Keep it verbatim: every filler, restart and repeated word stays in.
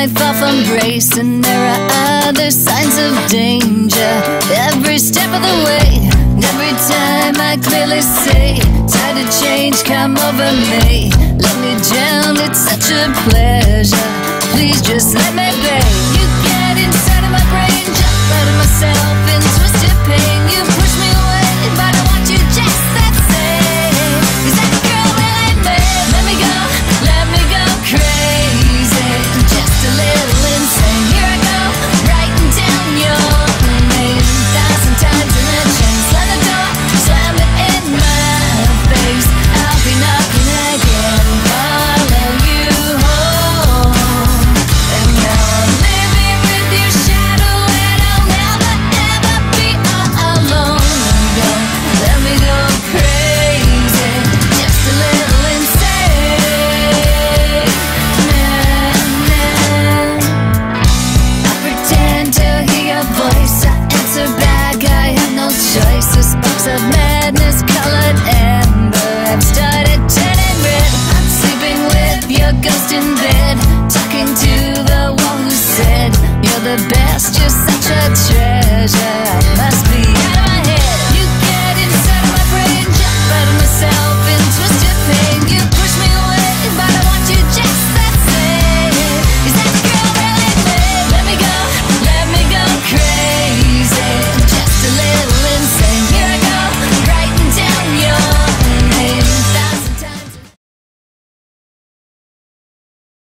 might fall from grace, and there are other signs of danger every step of the way. And every time I clearly say, tide of change come over me, let me drown, it's such a pleasure, please just let me be. You get inside of my brain, jump out of myself in twisted pain. You push me away, but I want you just that same. Is that girl really me? Let me go, let me go crazy, just a little insane. Here I go, writing down your name thousand times in a chain. Slam the door, slam it in my face, I'll be knocking again, follow you home. And now I'm living with your shadow, and I'll never ever be all alone. Go, let me go crazy, just a little insane. Nah, nah. I pretend to hear your voice, I answer back, I have no choice. The sparks of madness colored amber have started turning red. I'm sleeping with your ghost in bed, talking to the one who said you're the best, you're such a treasure. I must